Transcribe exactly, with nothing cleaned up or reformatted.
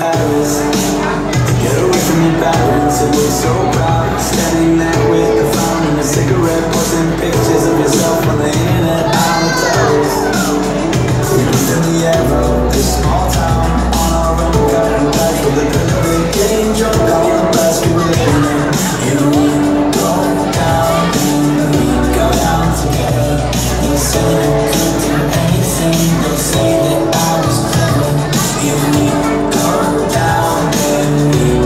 Paris. Get away from your parents, it was so